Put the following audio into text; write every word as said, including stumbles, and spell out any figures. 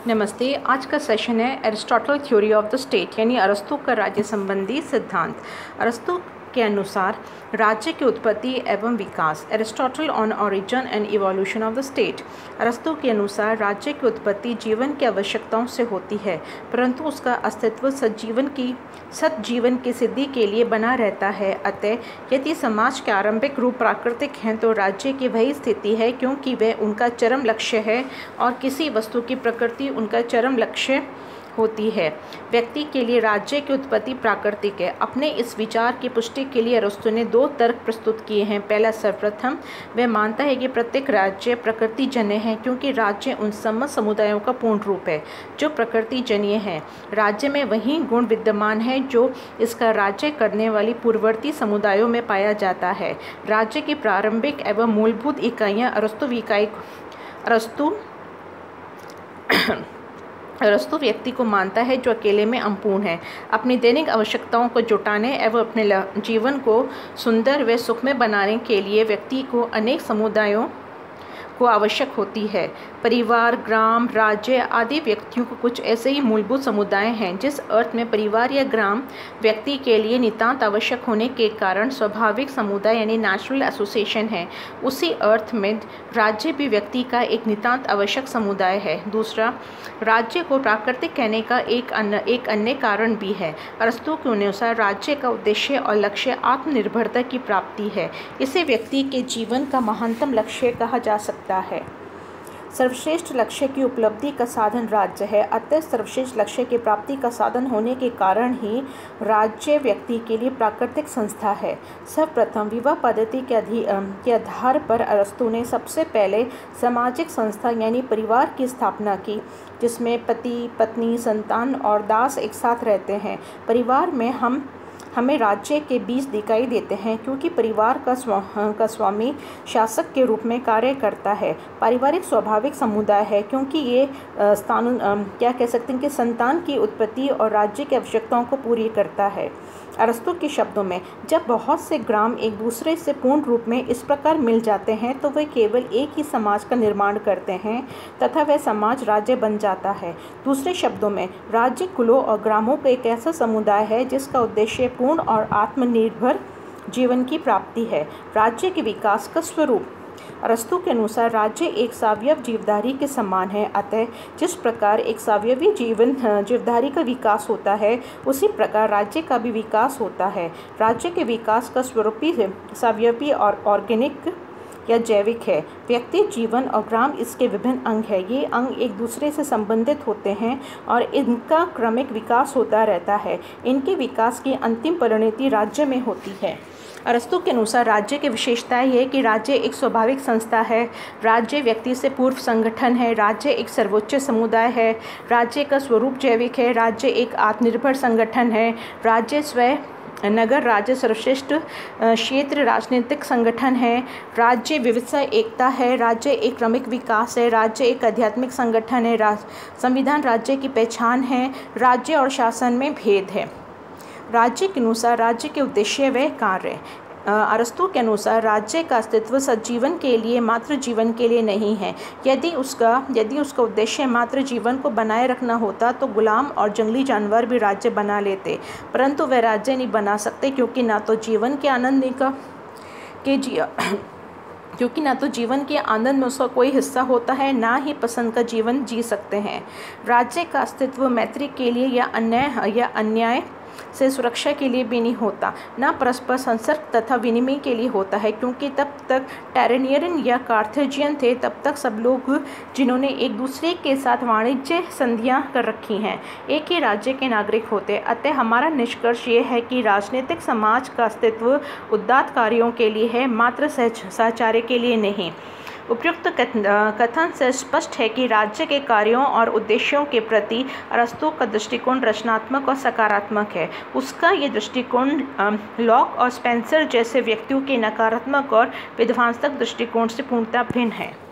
नमस्ते। आज का सेशन है Aristotle theory of the state यानी अरस्तू का राज्य संबंधी सिद्धांत। अरस्तू के अनुसार राज्य की उत्पत्ति एवं विकास। Aristotle on origin and evolution of the state. अरस्तू के अनुसार राज्य की उत्पत्ति जीवन की आवश्यकताओं से होती है, परंतु उसका अस्तित्व सजीवन की सतजीवन की सिद्धि के लिए बना रहता है। अतः यदि समाज के आरंभिक रूप प्राकृतिक हैं तो राज्य की वही स्थिति है, क्योंकि वह उनका चरम लक्ष्य है और किसी वस्तु की प्रकृति उनका चरम लक्ष्य होती है। व्यक्ति के लिए राज्य की उत्पत्ति प्राकृतिक है। अपने इस विचार की पुष्टि के लिए अरस्तू ने दो तर्क प्रस्तुत किए हैं। पहला, सर्वप्रथम वह मानता है कि प्रत्येक राज्य प्रकृतिजन्य है, क्योंकि राज्य उन सम्मत समुदायों का पूर्ण रूप है जो प्रकृतिजन्य हैं। राज्य में वही गुण विद्यमान है जो इसका राज्य करने वाली पूर्ववर्ती समुदायों में पाया जाता है। राज्य की प्रारंभिक एवं मूलभूत इकाइयाँ अरस्तु इकाई अरस्तु अरस्तु व्यक्ति को मानता है जो अकेले में अपूर्ण है। अपनी दैनिक आवश्यकताओं को जुटाने एवं अपने जीवन को सुंदर व सुखमय बनाने के लिए व्यक्ति को अनेक समुदायों को आवश्यक होती है। परिवार, ग्राम, राज्य आदि व्यक्तियों को कुछ ऐसे ही मूलभूत समुदाय हैं। जिस अर्थ में परिवार या ग्राम व्यक्ति के लिए नितांत आवश्यक होने के कारण स्वाभाविक समुदाय यानी नेचुरल एसोसिएशन है, उसी अर्थ में राज्य भी व्यक्ति का एक नितांत आवश्यक समुदाय है। दूसरा, राज्य को प्राकृतिक कहने का एक अन्य एक अन्य कारण भी है। अरस्तू के अनुसार राज्य का उद्देश्य और लक्ष्य आत्मनिर्भरता की प्राप्ति है। इसे व्यक्ति के जीवन का महानतम लक्ष्य कहा जा सकता है। सर्वश्रेष्ठ लक्ष्य की उपलब्धि का साधन राज्य है। अतः सर्वश्रेष्ठ लक्ष्य की प्राप्ति का साधन होने के कारण ही राज्य व्यक्ति के लिए प्राकृतिक संस्था है। सर्वप्रथम विवाह पद्धति के अधि के आधार पर अरस्तू ने सबसे पहले सामाजिक संस्था यानी परिवार की स्थापना की, जिसमें पति, पत्नी, संतान और दास एक साथ रहते हैं। परिवार में हम हमें राज्य के बीच दिखाई देते हैं, क्योंकि परिवार का स्वा, का स्वामी शासक के रूप में कार्य करता है। पारिवारिक स्वाभाविक समुदाय है, क्योंकि ये स्थान क्या कह सकते हैं कि संतान की उत्पत्ति और राज्य की आवश्यकताओं को पूरी करता है। अरस्तू के शब्दों में, जब बहुत से ग्राम एक दूसरे से पूर्ण रूप में इस प्रकार मिल जाते हैं तो वे केवल एक ही समाज का निर्माण करते हैं तथा वह समाज राज्य बन जाता है। दूसरे शब्दों में, राज्य कुलों और ग्रामों का एक ऐसा समुदाय है जिसका उद्देश्य पूर्ण और आत्मनिर्भर जीवन की प्राप्ति है। राज्य के विकास का स्वरूप। अरस्तू के अनुसार राज्य एक सावयव जीवधारी के समान है। अतः जिस प्रकार एक सावयवी जीवन जीवधारी का विकास होता है, उसी प्रकार राज्य का भी विकास होता है। राज्य के विकास का स्वरूप ही सावयवी और ऑर्गेनिक या जैविक है। व्यक्ति जीवन और ग्राम इसके विभिन्न अंग है। ये अंग एक दूसरे से संबंधित होते हैं और इनका क्रमिक विकास होता रहता है। इनके विकास की अंतिम परिणति राज्य में होती है। अरस्तू के अनुसार राज्य की विशेषता यह है कि राज्य एक स्वाभाविक संस्था है। राज्य व्यक्ति से पूर्व संगठन है। राज्य एक सर्वोच्च समुदाय है। राज्य का स्वरूप जैविक है। राज्य एक आत्मनिर्भर संगठन है। राज्य स्वयं नगर राज्य सर्वश्रेष्ठ क्षेत्र राजनीतिक संगठन है। राज्य विविधता एकता है। राज्य एक क्रमिक विकास है। राज्य एक आध्यात्मिक संगठन है। राज संविधान राज्य की पहचान है। राज्य और शासन में भेद है। राज्य के अनुसार राज्य के उद्देश्य व कार्य। अरस्तू के अनुसार राज्य का अस्तित्व सजीवन के लिए मात्र जीवन के लिए नहीं है। यदि उसका यदि उसका उद्देश्य मात्र जीवन को बनाए रखना होता तो गुलाम और जंगली जानवर भी राज्य बना लेते, परंतु वह राज्य नहीं बना सकते, क्योंकि ना तो जीवन के आनंद का के जी क्योंकि ना तो जीवन के आनंद में उसका कोई हिस्सा होता है, ना ही पसंद का जीवन जी सकते हैं। राज्य का अस्तित्व मैत्री के लिए या अन्याय या अन्याय से सुरक्षा के लिए भी नहीं होता, ना परस्पर संसर्ग तथा विनिमय के लिए होता है, क्योंकि तब तक टेरेनियन या कार्थेजियन थे, तब तक सब लोग जिन्होंने एक दूसरे के साथ वाणिज्य संधियां कर रखी हैं, एक ही राज्य के नागरिक होते। अतः हमारा निष्कर्ष ये है कि राजनीतिक समाज का अस्तित्व उदात्त कार्यों के लिए है, मात्र सहचार्य के लिए नहीं। उपयुक्त कथन से स्पष्ट है कि राज्य के कार्यों और उद्देश्यों के प्रति अरस्तू का दृष्टिकोण रचनात्मक और सकारात्मक है। उसका ये दृष्टिकोण लॉक और स्पेंसर जैसे व्यक्तियों के नकारात्मक और विध्वंसक दृष्टिकोण से पूर्णतः भिन्न है।